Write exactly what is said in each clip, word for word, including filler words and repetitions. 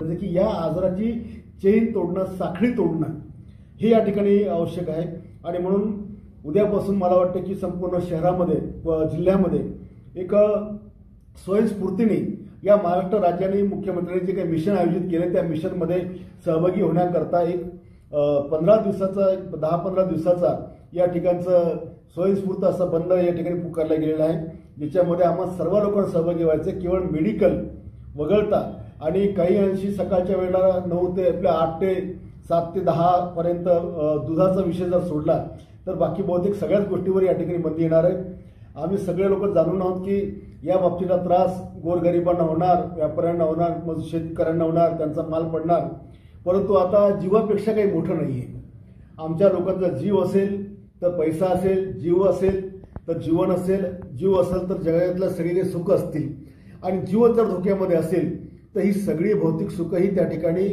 गरजेचं की या आजाराची चेन तोडणं, साखळी तोडणं हे या ठिकाणी आवश्यक आहे। आणि म्हणून उद्यापासून मला वाटतं की संपूर्ण शहरामध्ये व जिल्ह्यामध्ये एक स्वयंस्फूर्तीने या महाराष्ट्र राज्याने मुख्यमंत्र्यांनी जे काही मिशन आयोजित केले त्या मिशनमध्ये सहभागी होण्याकरता एक पंधरा दिवसाचा एक दहा पंधरा दिवसाचा या ठिकाणचं स्वयंस्फूर्त असं बंद या ठिकाणी पुकारला गेलेला आहे, ज्याच्यामध्ये आम्हाला सर्व लोकांना सहभागी व्हायचं। केवळ मेडिकल वगळता आणि काही अंशी सकाळच्या वेळेला नऊ ते आपल्या आठ ते सात ते दहा पर्यंत दुधाचा विषय जर सोडला तर बाकी बहुतेक सगळ्याच गोष्टीवर या ठिकाणी बंदी येणार आहे। आम्ही सगळे लोक जाणून आहोत की या बाबतीचा त्रास गोरगरिबांना होणार, व्यापाऱ्यांना होणार, मग शेतकऱ्यांना होणार, त्यांचा माल पडणार। परंतु आता जीवापेक्षा काही मोठं नाही आहे। आमच्या लोकांचा जीव असेल तर पैसा असेल, जीव असेल तर जीवन असेल, जीव असेल तर जगातलं सगळे सुख असतील आणि जीव जर धोक्यामध्ये असेल तर ही सगळी भौतिक सुखही त्या ठिकाणी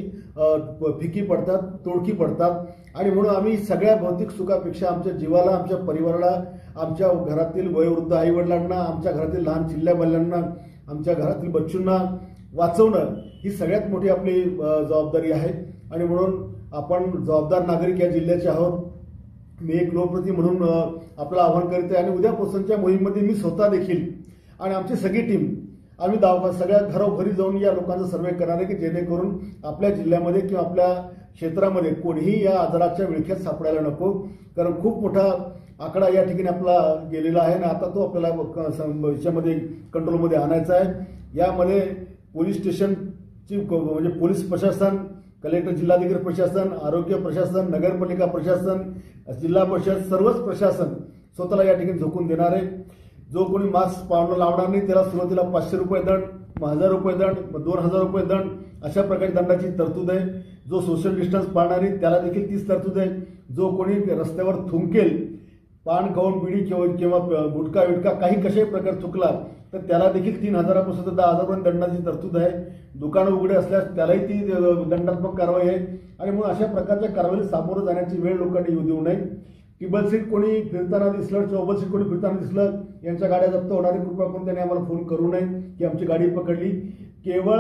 फिकी पडतात, तोडकी पडतात। आणि म्हणून आम्ही सगळ्या भौतिक सुखापेक्षा आमच्या जीवाला, आमच्या परिवाराला, आमच्या घरातील वयोवृद्ध आईवडिलांना, आमच्या घरातील लहान चिल्ल्या-बल्ल्यांना, आमच्या घरातील बच्चूंना वाचवणं ही सगळ्यात मोठी आपली जबाबदारी आहे। आणि म्हणून आपण जबाबदार नागरिक या जिल्ह्याचे आहोत। मी एक लोकप्रतिनिधी म्हणून आपलं आवाहन करते आणि उद्यापासूनच्या मोहिमेमध्ये मी स्वतः देखील आणि आमची सगळी टीम आम्ही दावा सगळ्या घरोघरी जाऊन या लोकांचा सर्वे करणार आहे की जेणेकरून आपल्या जिल्ह्यामध्ये किंवा आपल्या क्षेत्रामध्ये कोणीही या आजाराच्या विळख्यात सापडायला नको। कारण खूप मोठा आकडा या ठिकाणी आपला गेलेला आहे आणि आता तो आपल्याला याच्यामध्ये कंट्रोलमध्ये आणायचा आहे। यामध्ये पोलीस स्टेशनची म्हणजे पोलीस प्रशासन, कलेक्टर, जिल्हाधिकारी प्रशासन, आरोग्य प्रशासन, नगरपालिका प्रशासन, जिल्हा परिषद सर्वच प्रशासन स्वतःला या ठिकाणी झोकून देणार आहे। जो कोणी मास्क पाळणं लावणार नाही त्याला सुरुवातीला पाचशे रुपये दंड, हजार रुपये दंड, दोन हजार रुपये दंड अशा प्रकारे दंडाची तरतूद आहे। जो सोशल डिस्टन्स पाळणार नाही त्याला देखील तीच तरतूद आहे। जो कोणी रस्त्यावर थुंकेल, पान खाऊन बिडी किंवा गुटखा विटका काही कशाही प्रकार चुकला तर त्याला देखील तीन हजारापासून तर दहा हजारपर्यंत दंडाची तरतूद आहे। दुकानं उघडे असल्यास त्यालाही ती दंडात्मक कारवाई आहे। आणि म्हणून अशा प्रकारच्या कारवाईला सामोरं जाण्याची वेळ लोकांनी येऊ देऊ नये। टिबल सीट कोणी फिरताना दिसलं, चौबल सीट कोणी फिरताना दिसलं, यांच्या गाड्या जप्त होणारी कृपया करून त्यांनी आम्हाला फोन करू नये की आमची गाडी पकडली। केवळ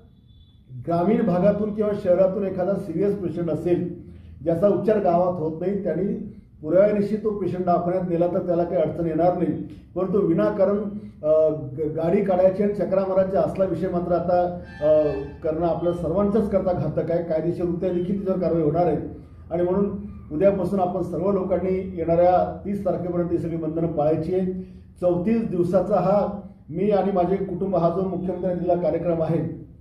ग्रामीण भागातून किंवा शहरातून एखादा सिरियस पेशंट असेल ज्याचा उपचार गावात होत नाही त्यांनी पुराव्यानिशी तो पेशंट दवाखान्यात नेला तर त्याला काही अडचण येणार नाही। परंतु विनाकारण गाडी काढायची आणि चक्रा मारायची असला विषय मात्र आता करणं आपल्या सर्वांच्याच करता घातक आहे। कायदेशीररित्या देखील त्याच्यावर कारवाई होणार आहे। आणि म्हणून उद्यापासून आपण सर्व लोकांनी येणाऱ्या तीस तारखेपर्यंत ही सगळी बंधनं पाळायची आहे। चौतीस दिवसाचा हा मी आणि माझे कुटुंब हा जो मुख्यमंत्र्यांनी दिलेला कार्यक्रम आहे,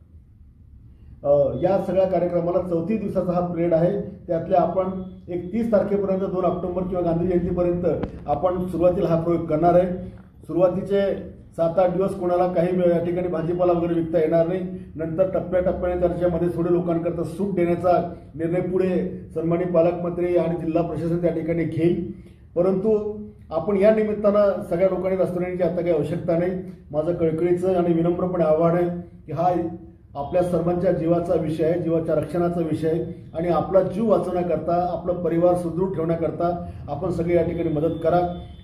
या सगळ्या कार्यक्रमाला चौतीस दिवसाचा हा पिरियड आहे। त्यातल्या आपण एक तीस तारखेपर्यंत दोन ऑक्टोबर किंवा गांधी जयंतीपर्यंत आपण सुरुवातीला हा प्रयोग करणार आहे। सुरुवातीचे सात आठ दिवस कोणाला काही या ठिकाणी भाजीपाला वगैरे विकता येणार नाही। नंतर टप्प्याटप्प्याने त्याच्यामध्ये थोडे लोकांकरता सूट देण्याचा निर्णय पुढे सन्माननीय पालकमंत्री आणि जिल्हा प्रशासन त्या ठिकाणी घेईल। परंतु आपण या निमित्तानं सगळ्या लोकांनी रस्त्याची आता काही आवश्यकता नाही। माझं कळकळीचं आणि विनम्रपणे आव्हान आहे की हा आपल्या सर्वांच्या जीवाचा विषय आहे, जीवाच्या रक्षणाचा विषय आहे आणि आपला जीव वाचवण्याकरता, आपला परिवार सुदृढ ठेवण्याकरता आपण सगळे या ठिकाणी मदत करा।